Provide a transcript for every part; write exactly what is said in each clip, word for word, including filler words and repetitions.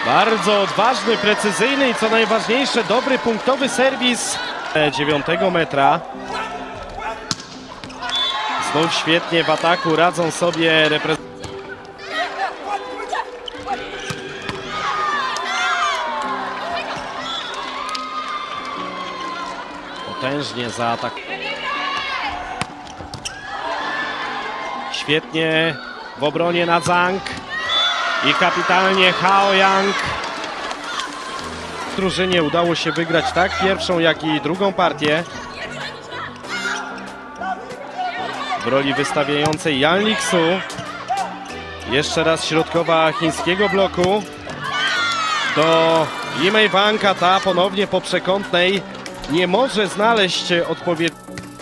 Bardzo odważny, precyzyjny i co najważniejsze, dobry punktowy serwis dziewiątego metra. Znów świetnie w ataku radzą sobie reprezentanci. Potężnie za atak. Świetnie w obronie na Zhang i kapitalnie Hao Yang. Drużynie udało się wygrać tak pierwszą, jak i drugą partię. W roli wystawiającej Yan Liksu. Jeszcze raz środkowa chińskiego bloku. Do Yimei Wanga, ta ponownie po przekątnej nie może znaleźć odpowiedzi.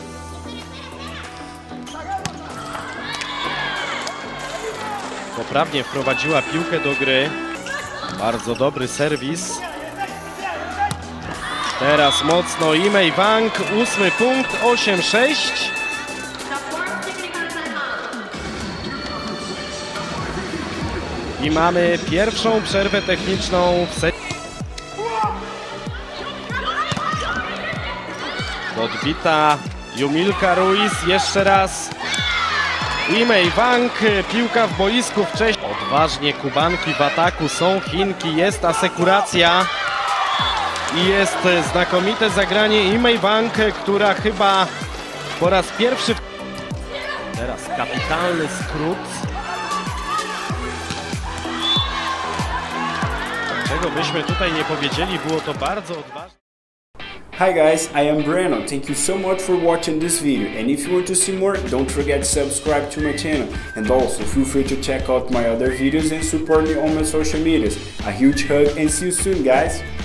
Poprawnie wprowadziła piłkę do gry. Bardzo dobry serwis. Teraz mocno Yimei Wang, ósmy punkt, osiem sześć. I mamy pierwszą przerwę techniczną w secie. Podbita Yumilka Ruiz, jeszcze raz Yimei Wang, piłka w boisku wcześniej. Odważnie Kubanki w ataku, są Chinki, jest asekuracja i jest znakomite zagranie Yimei Wang, która chyba po raz pierwszy... Teraz kapitalny skrót. Czego byśmy tutaj nie powiedzieli, było to bardzo odważne. Hi guys, I am Breno. Thank you so much for watching this video, and if you want to see more, don't forget to subscribe to my channel, and also feel free to check out my other videos and support me on my social medias. A huge hug and see you soon guys!